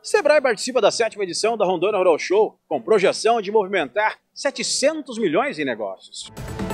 Sebrae participa da 7ª edição da Rondônia Rural Show, com projeção de movimentar 700 milhões em negócios.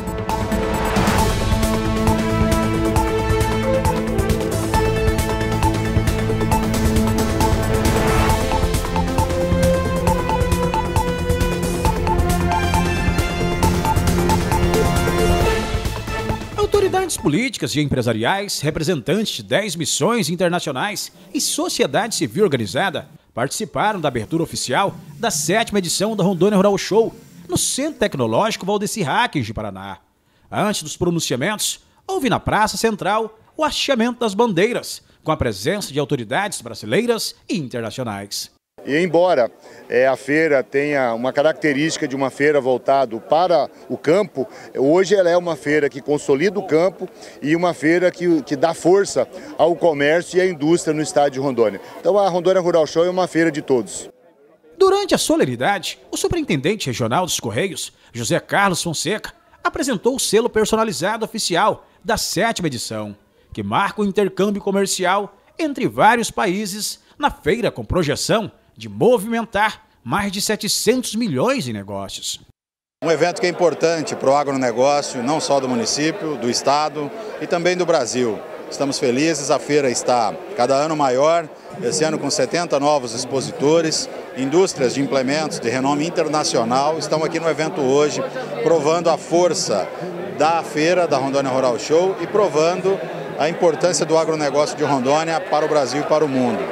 Autoridades políticas e empresariais, representantes de 10 missões internacionais e sociedade civil organizada participaram da abertura oficial da 7ª edição da Rondônia Rural Show, no Centro Tecnológico Valdeci Hackens de Paraná. Antes dos pronunciamentos, houve na Praça Central o hasteamento das bandeiras, com a presença de autoridades brasileiras e internacionais. E embora a feira tenha uma característica de uma feira voltada para o campo, hoje ela é uma feira que consolida o campo e uma feira que dá força ao comércio e à indústria no estado de Rondônia. Então a Rondônia Rural Show é uma feira de todos. Durante a solenidade, o superintendente regional dos Correios, José Carlos Fonseca, apresentou o selo personalizado oficial da 7ª edição, que marca o intercâmbio comercial entre vários países na feira com projeção de movimentar mais de 700 milhões em negócios. Um evento que é importante para o agronegócio, não só do município, do estado e também do Brasil. Estamos felizes, a feira está cada ano maior, esse ano com 70 novos expositores, indústrias de implementos de renome internacional estão aqui no evento hoje, provando a força da feira da Rondônia Rural Show e provando a importância do agronegócio de Rondônia para o Brasil e para o mundo.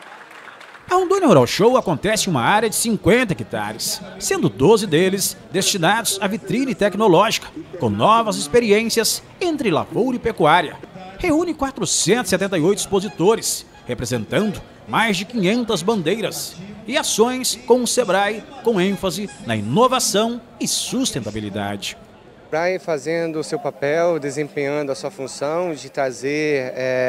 A Rondônia Rural Show acontece em uma área de 50 hectares, sendo 12 deles destinados à vitrine tecnológica, com novas experiências entre lavoura e pecuária. Reúne 478 expositores, representando mais de 500 bandeiras, e ações com o Sebrae, com ênfase na inovação e sustentabilidade. Sebrae fazendo o seu papel, desempenhando a sua função de trazer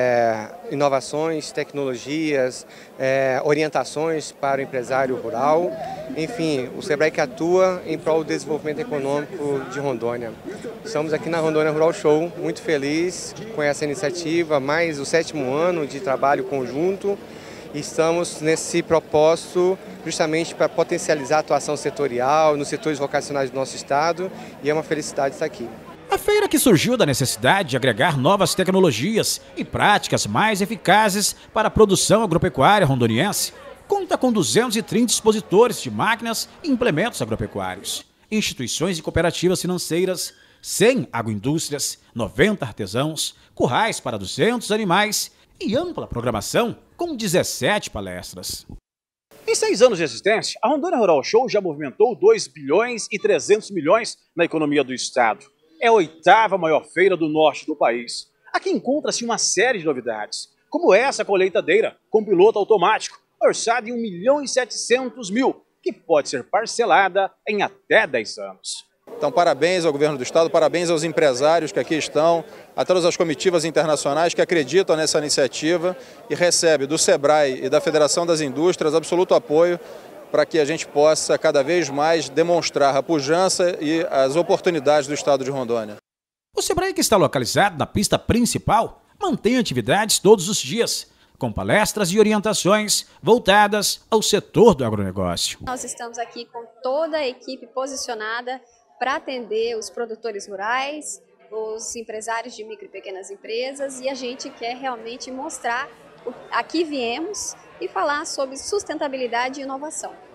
inovações, tecnologias, orientações para o empresário rural. Enfim, o Sebrae que atua em prol do desenvolvimento econômico de Rondônia. Estamos aqui na Rondônia Rural Show, muito feliz com essa iniciativa, mais o 7º ano de trabalho conjunto. Estamos nesse propósito justamente para potencializar a atuação setorial nos setores vocacionais do nosso estado e é uma felicidade estar aqui. A feira, que surgiu da necessidade de agregar novas tecnologias e práticas mais eficazes para a produção agropecuária rondoniense, conta com 230 expositores de máquinas e implementos agropecuários, instituições e cooperativas financeiras, 100 agroindústrias, 90 artesãos, currais para 200 animais e ampla programação com 17 palestras. Em 6 anos de existência, a Rondônia Rural Show já movimentou 2 bilhões e 300 milhões na economia do estado. É a 8ª maior feira do norte do país. Aqui encontra-se uma série de novidades, como essa colheitadeira com piloto automático, orçada em 1.700.000, que pode ser parcelada em até 10 anos. Então, parabéns ao governo do estado, parabéns aos empresários que aqui estão, a todas as comitivas internacionais que acreditam nessa iniciativa e recebem do Sebrae e da Federação das Indústrias absoluto apoio para que a gente possa cada vez mais demonstrar a pujança e as oportunidades do estado de Rondônia. O Sebrae, que está localizado na pista principal, mantém atividades todos os dias, com palestras e orientações voltadas ao setor do agronegócio. Nós estamos aqui com toda a equipe posicionada para atender os produtores rurais, os empresários de micro e pequenas empresas, e a gente quer realmente mostrar aqui viemos e falar sobre sustentabilidade e inovação.